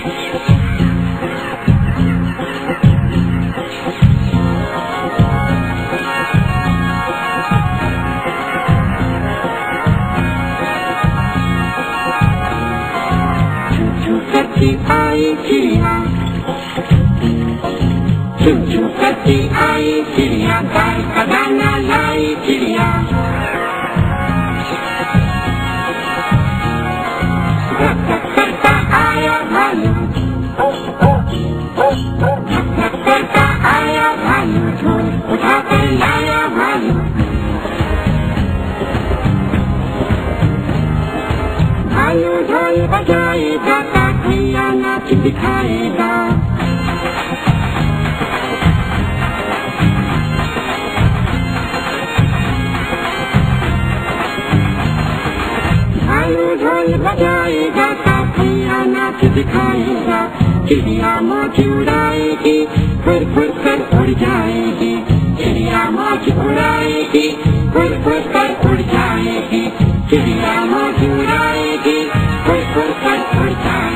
आई चिड़िया चू चू करती आई चिड़िया गाय का दाना लाई चिड़िया धक धक करता आया भालू धक धक करता आया भालू ढोल उठाकर लाया भालू भालू ढोल बजाएगा भैया नाच दिखाएगा भालू ढोल बजाएगा भैया नाच दिखाएगा चिड़िया मौज उड़ाएगी फुर फुर कर उड़ जाएगी चिड़िया मौज उड़ाएगी फुर फुर कर उड़ जाएगी चिड़िया मौज उड़ाएगी फुर फुर कर उड़ जाएगी।